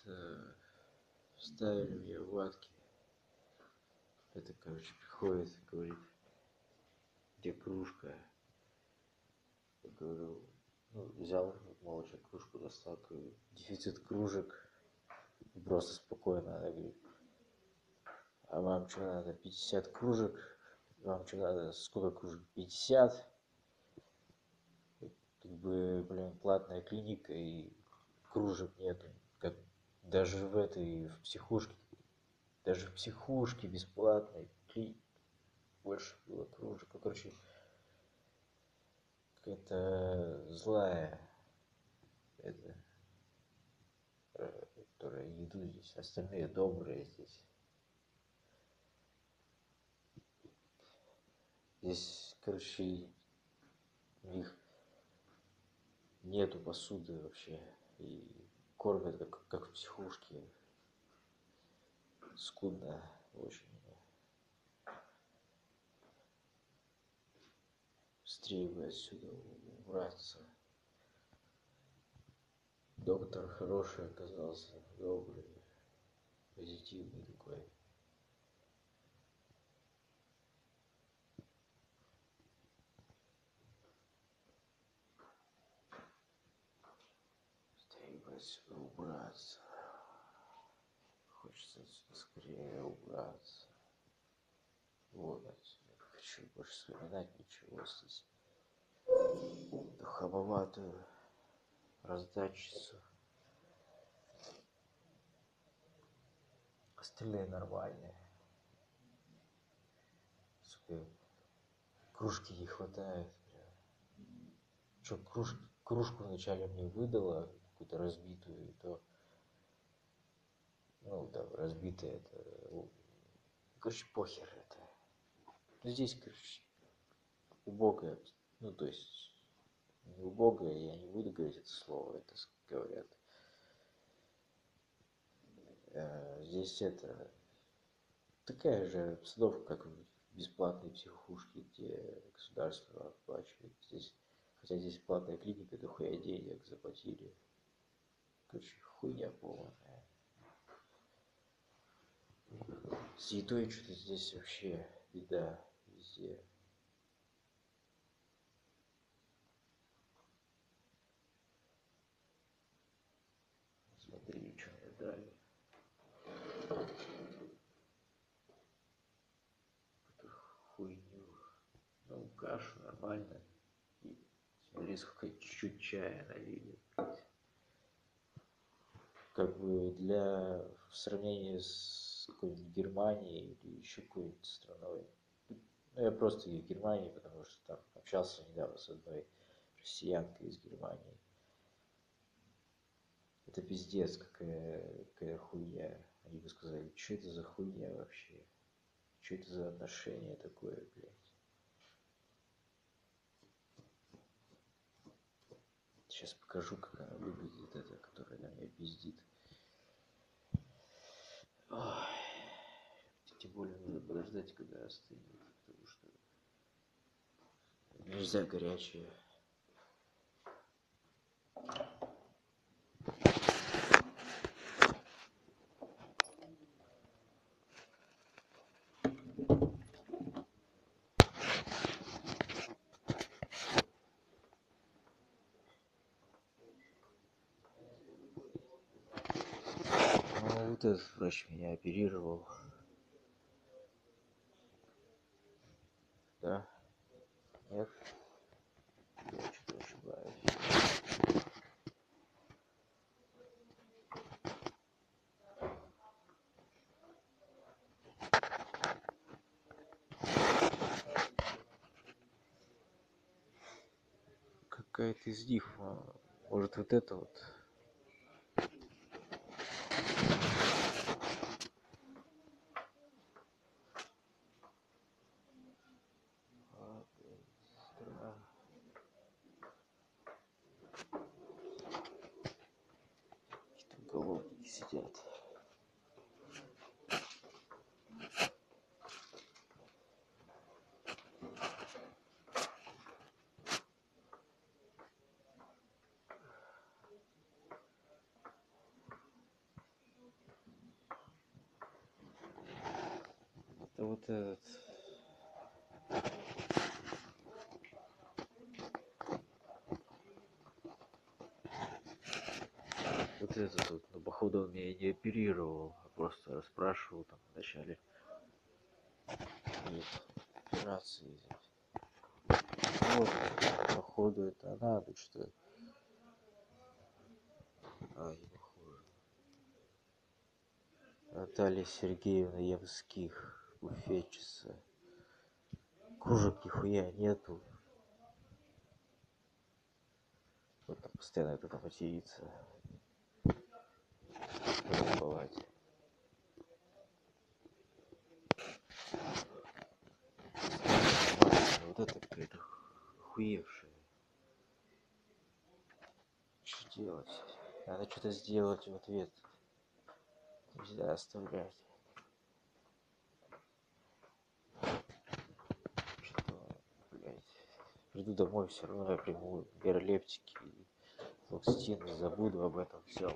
ставили мне ватки. Это, короче, приходит, говорит, где кружка? Я говорю, ну, взял молча кружку, достал, говорю, дефицит кружек. И просто спокойно она говорит, а вам что надо, 50 кружек? Вам что надо, сколько кружек? 50? Как бы, блин, платная клиника и кружек нету. Как даже в этой, в психушке, даже в психушке бесплатной больше было кружек. Ну, короче, какая-то злая, это, которая еду здесь, остальные добрые здесь. Здесь, короче, у них нету посуды вообще. И кормят как в психушке. Скудно очень. Быстрее бы отсюда убраться. Доктор хороший оказался, добрый, позитивный такой. Быстрее бы отсюда убраться. Хочется отсюда скорее убраться. Вот отсюда. Не хочу больше вспоминать ничего здесь. Эту хамоватую раздатчицу. Остальные нормальные. Сука, кружки не хватает. Что, кружку вначале мне выдала, какую-то разбитую, и то, ну, да, разбитая это, короче, похер это. Ну, здесь, короче, убогая, ну, то есть, не убогая, я не буду говорить это слово, это говорят. Здесь это, такая же обстановка, как в бесплатной психушке, где государство оплачивает. Здесь, хотя здесь платная клиника, дохуя денег заплатили. Короче, хуйня полная. С едой что-то здесь вообще беда везде. Смотри, что мне дали. Какую-то хуйню. Ну, кашу нормально. И смотри, сколько чуть-чуть чая налили. Как бы в сравнении с какой-нибудь Германией или еще какой-нибудь страной. Ну, я просто из Германии, потому что там общался недавно с одной россиянкой из Германии. Это пиздец, какая хуйня. Они бы сказали, что это за хуйня вообще? Что это за отношение такое, блядь? Сейчас покажу, как она выглядит, эта, которая на меня пиздит. Ой. Тем более нужно подождать, когда остынет, потому что нельзя горячее. Ну, вот этот врач меня оперировал. Да? Нет? Я что-то ошибаюсь. Какая-то из них, может, вот это вот. Какие-то уголовники сидят. вот этот. Вот этот вот, ну, походу он меня не оперировал, а просто расспрашивал там в начале операции. Вот, походу это она, тут что. А, не похоже. Наталья Сергеевна Ямских, буфетчица. Кружек нихуя нету. Вот там постоянно это матерится. В палате. Вот это какая-то хуевшая. Что делать? Надо что-то сделать в ответ. Нельзя оставлять. Что, блядь. Приду домой, все равно я приму герлептики и флоксетин, не забуду об этом все.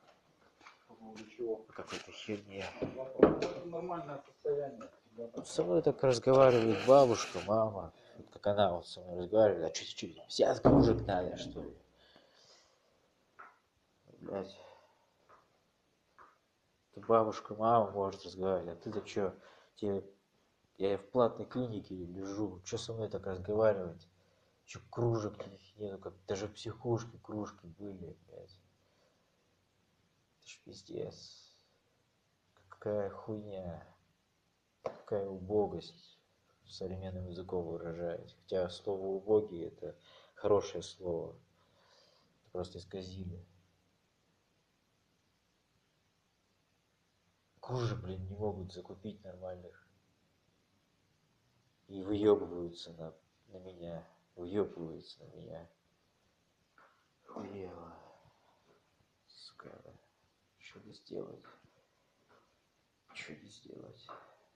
По какой-то херне. Нормальное состояние. Со мной так разговаривает бабушка, мама. Вот как она вот со мной разговаривает. А что, 50 кружек надо, что ли? Блядь. Ты бабушка, мама может разговаривать, а ты-то что? Я в платной клинике лежу. Что со мной так разговаривать? Что кружек нету, как даже в психушке кружки были, блядь. Это ж пиздец. Какая хуйня. Какая убогость. Современным языком выражаясь. Хотя слово убогий это хорошее слово. Это просто исказили. Кружек, блин, не могут закупить нормальных. И выебываются на меня. Выебываются на меня. Хуево. Сука. Что не сделать? Что не сделать?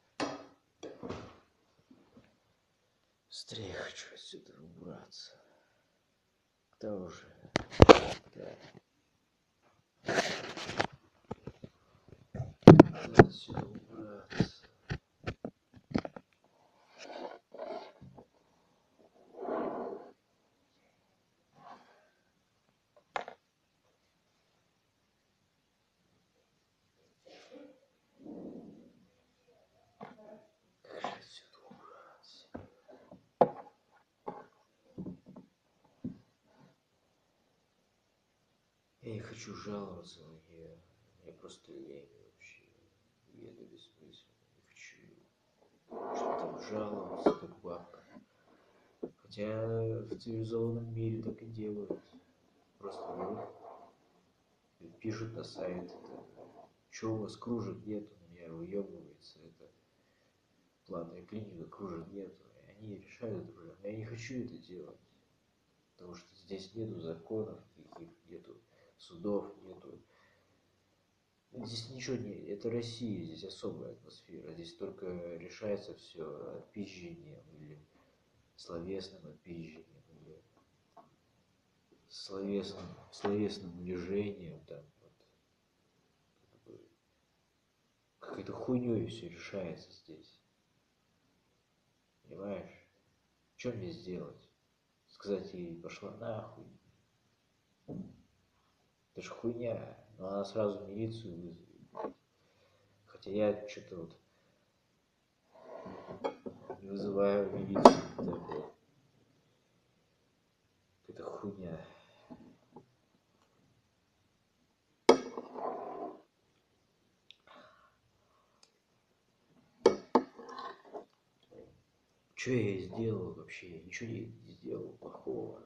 Быстрее хочу отсюда убраться. Да уже. Да. Надо отсюда убраться. Как же отсюда убраться? Я не хочу жаловаться на нее. Мне просто лень вообще. И это бессмысленно. Не хочу. Что там жаловаться, как бабка. Хотя в цивилизованном мире так и делают. Просто берут, пишут на сайт. Что у вас кружек нету? У меня выебывается. Это платная клиника, кружек нету. И они решают эту проблему. Я не хочу это делать. Потому что здесь нету законов никаких, нету судов, нету. Здесь ничего не... Это Россия, здесь особая атмосфера. Здесь только решается все отпизжением или словесным отпизжением или словесным унижением там. Вот. Какой-то хуйней все решается здесь. Понимаешь? Что мне сделать? Сказать ей, пошла нахуй. Это ж хуйня. Но она сразу милицию вызовет. Хотя я что-то вот не вызываю милицию. Это хуйня. Что я ей сделал вообще? Я ничего ей не сделал плохого.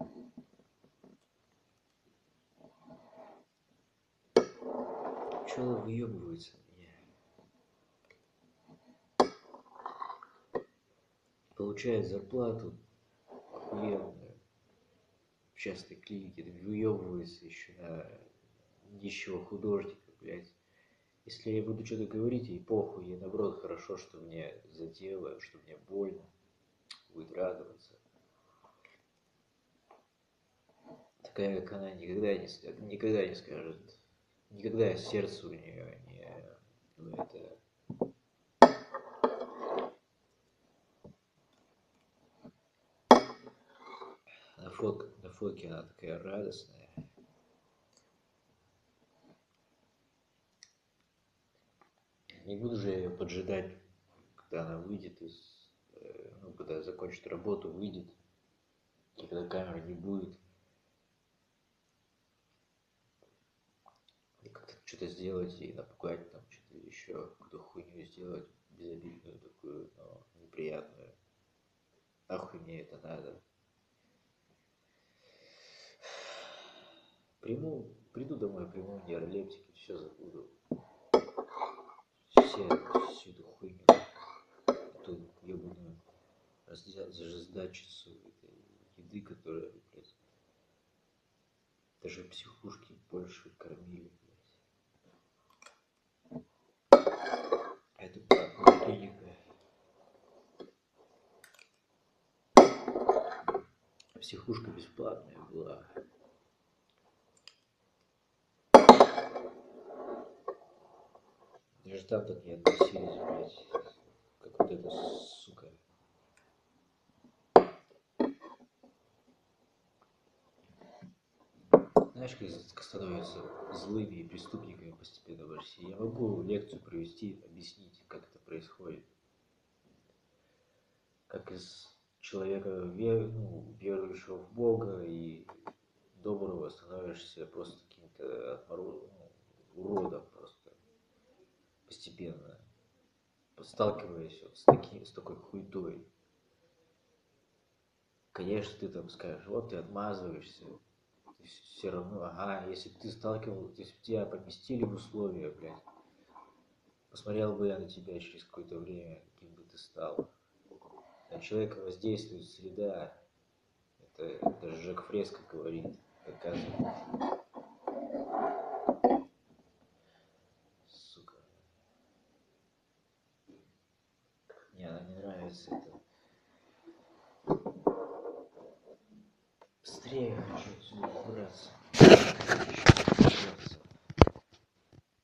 Что она выебывается на меня? Получает зарплату охуенную в частной клинике, выебывается еще на нищего художника, блядь. Если я буду что-то говорить, ей похуй, ей наоборот хорошо, что мне задело, что мне больно, будет радоваться. Такая, как она, никогда не скажет, никогда сердце у нее не, ну это, на фотке она такая радостная. Не буду же я ее поджидать, когда она выйдет ну, когда закончит работу, выйдет, и когда камеры не будет. И как-то что-то сделать и напугать, там что-то еще, какую-то хуйню сделать, безобидную такую, но неприятную. Нахуй мне это надо. Приду домой, приму нейролептики, все забуду. Всю эту хуйню, эту ебаную раздачицу этой еды, которая, блядь, даже в психушке больше кормили, блядь. Это поликлиника. Психушка бесплатная была. Даже там так не относились, блядь, как вот эта сука. Знаешь, как становятся злыми и преступниками постепенно в России? Я могу лекцию провести, объяснить, как это происходит. Как из человека, верующего в Бога и доброго, становишься просто каким-то уродом просто. Постепенно. Сталкиваясь вот с такой хуйтой. Конечно, ты там скажешь, вот ты отмазываешься. Ты все равно, ага, если бы ты сталкивался, если бы тебя поместили в условия, блядь, посмотрел бы я на тебя через какое-то время, каким бы ты стал. На человека воздействует среда. Это даже Жак Фреско говорит, доказывает. Сука. Мне она не нравится, это. Быстрее хочу отсюда убраться.